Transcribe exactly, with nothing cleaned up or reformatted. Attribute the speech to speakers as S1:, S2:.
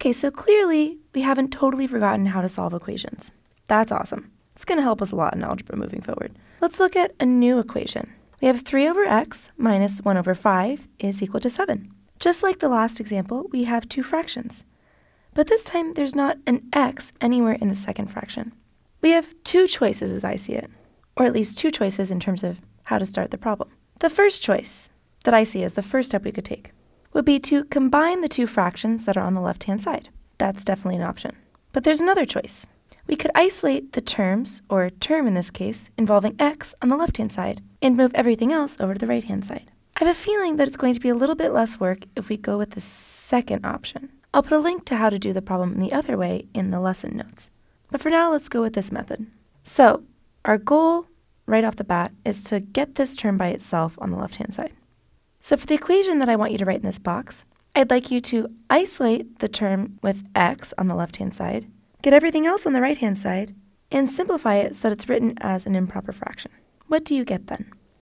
S1: Okay, so clearly we haven't totally forgotten how to solve equations. That's awesome. It's going to help us a lot in algebra moving forward. Let's look at a new equation. We have three over x minus one over five is equal to seven. Just like the last example, we have two fractions. But this time there's not an x anywhere in the second fraction. We have two choices as I see it, or at least two choices in terms of how to start the problem. The first choice that I see as the first step we could take would be to combine the two fractions that are on the left-hand side. That's definitely an option. But there's another choice. We could isolate the terms, or term in this case, involving x on the left-hand side and move everything else over to the right-hand side. I have a feeling that it's going to be a little bit less work if we go with the second option. I'll put a link to how to do the problem the other way in the lesson notes. But for now, let's go with this method. So, our goal right off the bat is to get this term by itself on the left-hand side. So for the equation that I want you to write in this box, I'd like you to isolate the term with x on the left-hand side, get everything else on the right-hand side, and simplify it so that it's written as an improper fraction. What do you get then?